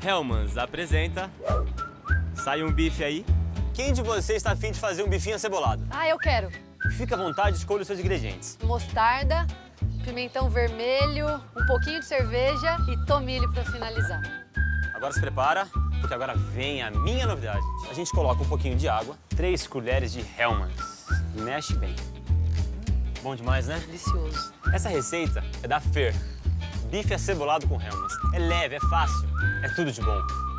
Hellmann's apresenta... Sai um bife aí. Quem de vocês está afim de fazer um bifinho acebolado? Ah, eu quero. Fica à vontade, escolha os seus ingredientes. Mostarda, pimentão vermelho, um pouquinho de cerveja e tomilho para finalizar. Agora se prepara, porque agora vem a minha novidade. A gente coloca um pouquinho de água, 3 colheres de Hellmann's. Mexe bem. Bom demais, né? Delicioso. Essa receita é da Fer. Bife acebolado com Hellmann's. É leve, é fácil, é tudo de bom.